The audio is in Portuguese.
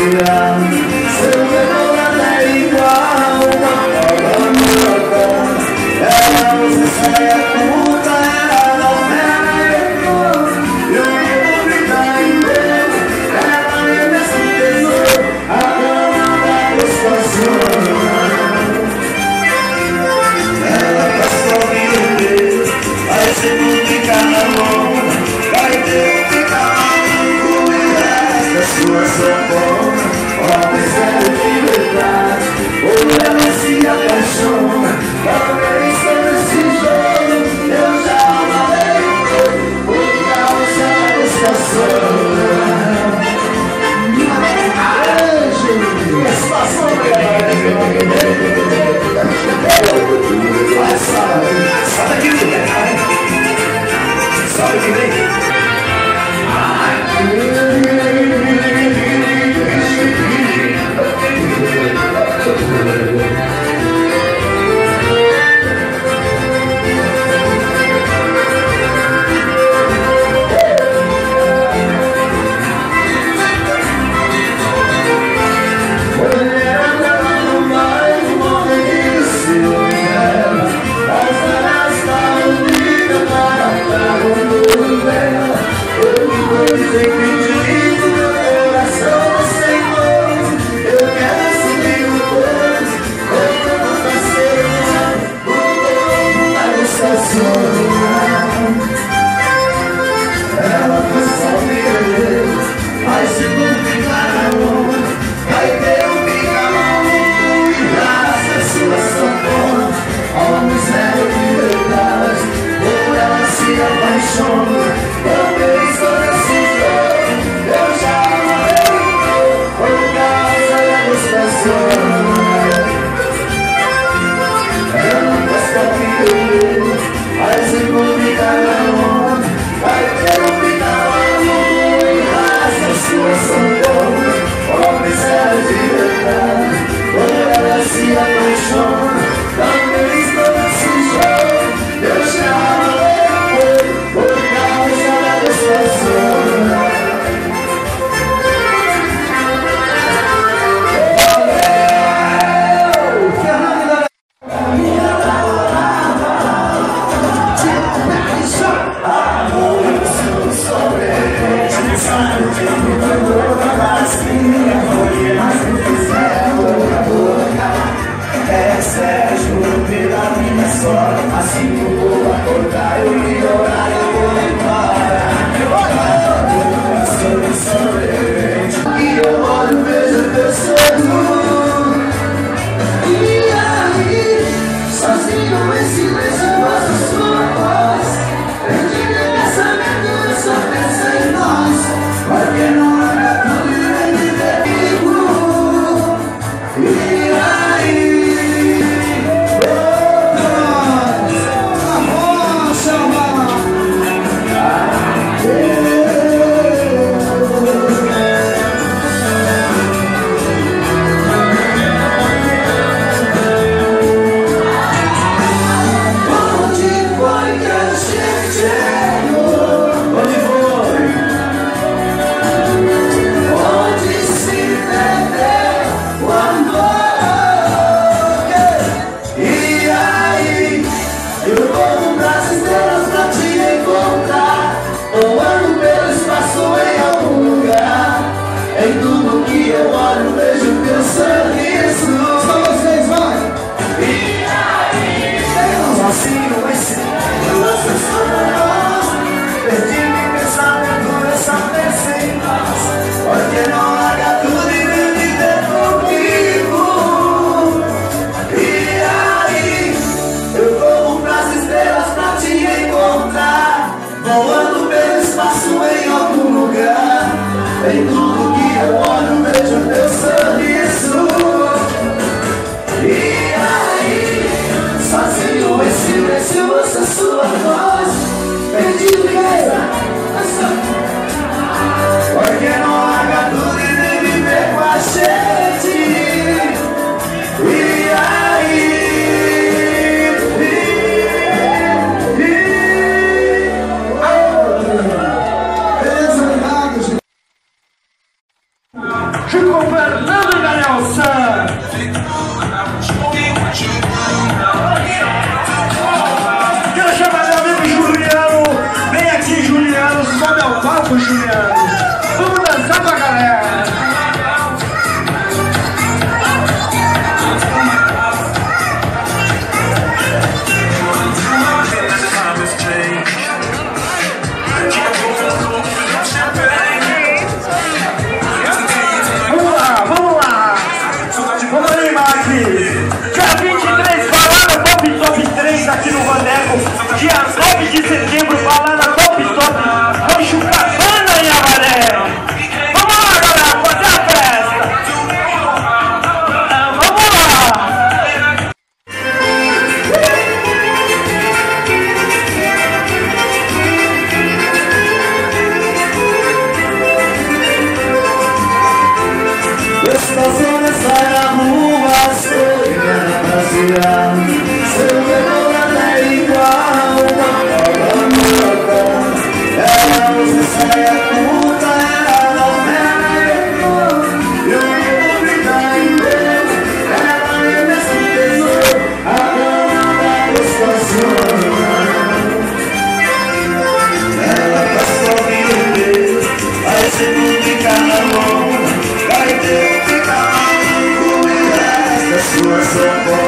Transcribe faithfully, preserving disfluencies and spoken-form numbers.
respirar. Seu demora é igual uma bola nova. Ela usa saia curta, ela não é cor. E o mundo tá inteiro, ela é mesmo tesouro, a dona da gostosa. Ela passou mil vezes, vai ser muito ficar na mão, vai ter que ficar maluco e essa sua sanfona. Homem sério de verdade, ou ela se apaixona. Talvez sobre esse jogo eu já amarei por causa da estação. Vai, sai, sai daqui, mulher. Sabe que vem? Ela foi só ver, vai se duplicar na onda, vai ter um pica-mão e raça sua sanfona. Homem sério de verdade, por ela se apaixona. Talvez por esse jogo eu já amei por causa da gostação. Ela foi só ver, vai se duplicar na onda, vai ter um pica-mão e raça sua sanfona. Homem sério de verdade, por ela se apaixona. Talvez por esse jogo eu já amei por causa da gostação. É Sérgio pela minha sola, assim que eu vou acordar, eu me orar, eu vou embora. Eu sou sorvete e eu olho, vejo teu sorriso. E aí, sozinho em silêncio, eu ouço sua voz. Perdi meu pensamento, eu só penso em nós. Porque não há tudo e me perigo. E aí, voando pelo espaço em algum lugar. Em tudo que eu olho vejo teu sorriso. junto com Fernando e Daniel San. Quero chamar meu amigo Juliano. Vem aqui, Juliano, sobe ao palco, Juliano. Vamos dançar pra galera. Dia vinte e três, balada Top Top três aqui no Vandeco. Dia nove de setembro, balada Top Top Roxo Cabana em Avaré. Vamos lá, galera, fazer a festa. Ah, vamos lá. Gostoso nessa rua, seu melhor é igual uma bola louca. Ela usa saia curta, ela não é e o mundo tá em Deus. Ela é nesse tesouro, a dona da gostosona. Ela passou mil vezes, vai ser tudo cada mão. Vai ter que ficar maluco e resta sua socorro.